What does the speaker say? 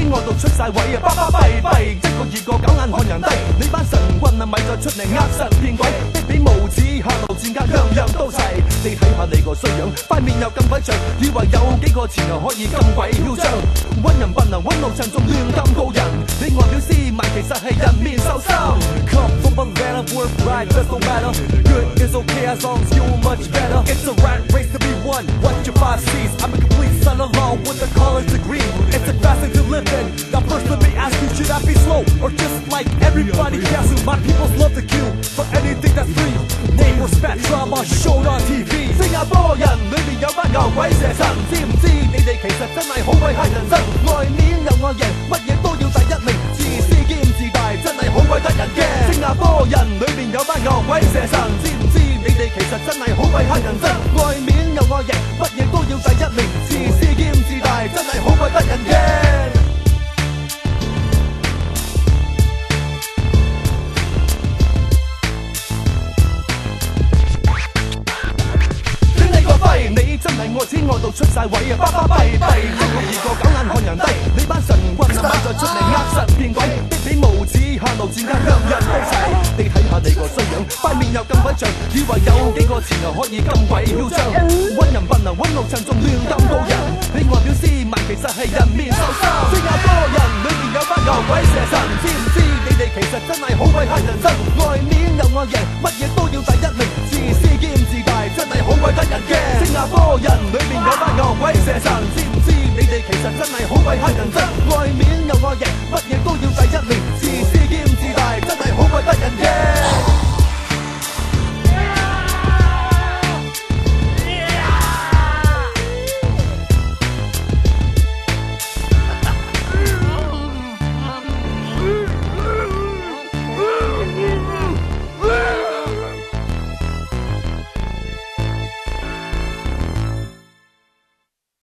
愛到出晒位啊！巴巴閉閉，一個二個狗眼看人低，你班神棍啊咪再出嚟呃神騙鬼，逼比無恥下路戰家樣樣都齊。你睇下你個衰樣，塊面又咁鬼脹，以為有幾個錢又可以咁鬼囂張，溫人笨啊溫路層仲亂咁告人，你外表斯文其實係人面獸心。Come from Atlanta, work right, just don't matter. Good is okay as long as you're much better. It's a rat race to be won. What's your 5 C's? I'm a complete son along with a college degree. It's a fast thing to live in. Now first let me ask you, should I be slow or just like everybody else? My peoples love to kill for anything that's free. Neighbors fat drama showed on TV. 新加坡人裏面有班牛鬼蛇神，知唔知你哋其實真係好鬼乞人憎？外面又愛贏，乜嘢都要第一名，自私兼自大，真係好鬼得人驚。新加坡人裏面有班牛鬼蛇神，知唔知你哋其實真係好鬼乞人憎？外面又愛贏，乜嘢都要第一名，自私兼自大，真係好鬼得人驚。你真係愛錢愛到出晒位啊！巴巴閉閉，一個二個狗眼看人低，你班神棍啊咪再出嚟呃神騙鬼，逼比無恥下路戰家向人都齊。你睇下你個衰樣，塊面又咁鬼脹，以為有幾個錢又可以咁鬼囂張，溫人笨啊溫路層仲亂咁告人，你外表斯文其實係人面獸心。新加坡人裏面有班牛鬼蛇神，知唔知你哋其實真係好鬼乞人憎？外面